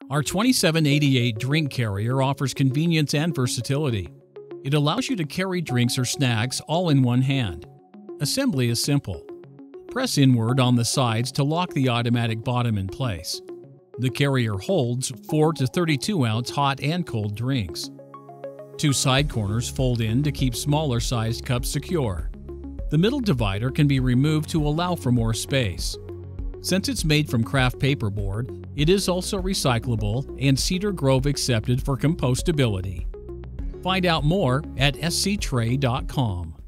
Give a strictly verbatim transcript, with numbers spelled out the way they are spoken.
Our twenty-seven eighty-eight drink carrier offers convenience and versatility. It allows you to carry drinks or snacks all in one hand. Assembly is simple. Press inward on the sides to lock the automatic bottom in place. The carrier holds four to thirty-two ounce hot and cold drinks. Two side corners fold in to keep smaller sized cups secure. The middle divider can be removed to allow for more space. Since it's made from craft paperboard, it is also recyclable and Cedar Grove accepted for compostability. Find out more at s c tray dot com.